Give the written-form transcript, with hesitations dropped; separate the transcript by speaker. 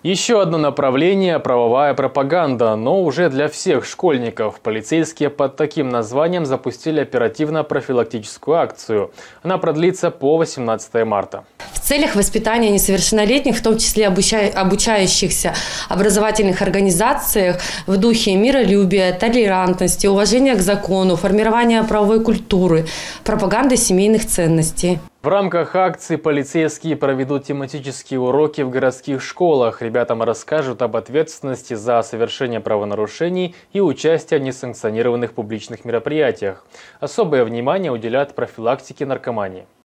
Speaker 1: Еще одно направление – правовая пропаганда, но уже для всех школьников. Полицейские под таким названием запустили оперативно-профилактическую акцию. Она продлится по 18 марта.
Speaker 2: В целях воспитания несовершеннолетних, в том числе обучающихся образовательных организациях, в духе миролюбия, толерантности, уважения к закону, формирования правовой культуры, пропаганды семейных ценностей.
Speaker 1: В рамках акции полицейские проведут тематические уроки в городских школах. Ребятам расскажут об ответственности за совершение правонарушений и участие в несанкционированных публичных мероприятиях. Особое внимание уделят профилактике наркомании.